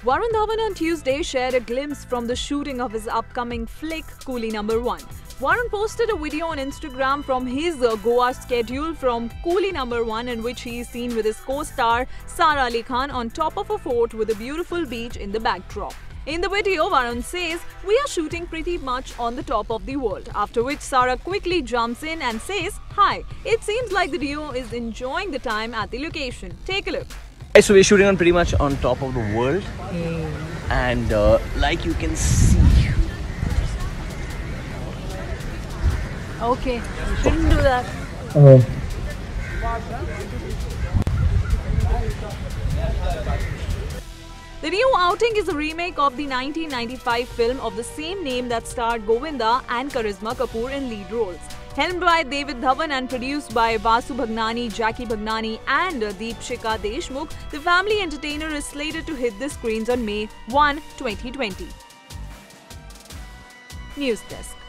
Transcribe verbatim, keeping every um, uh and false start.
Varun Dhawan on Tuesday shared a glimpse from the shooting of his upcoming flick Coolie number one. Varun posted a video on Instagram from his uh, Goa schedule from Coolie number one in which he is seen with his co-star Sara Ali Khan on top of a fort with a beautiful beach in the backdrop. In the video, Varun says, "We are shooting pretty much on the top of the world," after which Sara quickly jumps in and says, "Hi, it seems like the duo is enjoying the time at the location. Take a look." So we're shooting on pretty much on top of the world, mm. and uh, like you can see. Okay, you shouldn't do that. Oh. The new outing is a remake of the nineteen ninety-five film of the same name that starred Govinda and Karisma Kapoor in lead roles. Helmed by David Dhawan and produced by Vasu Bhagnani, Jackie Bhagnani and Deepshika Deshmukh, the family entertainer is slated to hit the screens on May first, twenty twenty. News Desk.